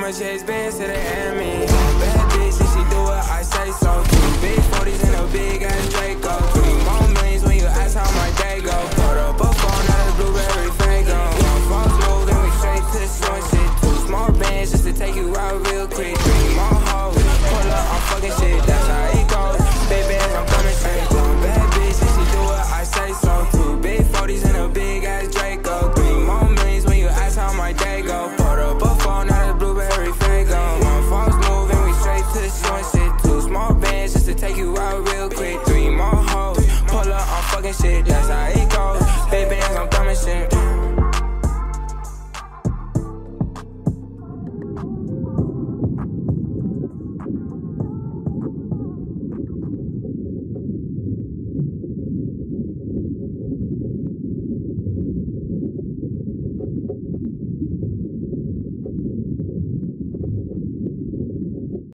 I'ma chase bands to the enemy. Bad bitch, and she do what I say so. 2 big 40s and a big ass Draco. 3 more millions when you ask how my day go. Put up a phone out of blueberry Fago. One false move and we straight to the short shit. 2 small bands just to take you out real quick. 3 more hoes, pull up, I'm fucking shit. That's how it goes. Big bands, I'm coming straight. One bad bitch, and she do what I say so. 2 big 40s and a big ass Draco. 3 more millions when you ask how my day go. Put up a phone out of blueberry Fago. One false move and we straight to the short shit.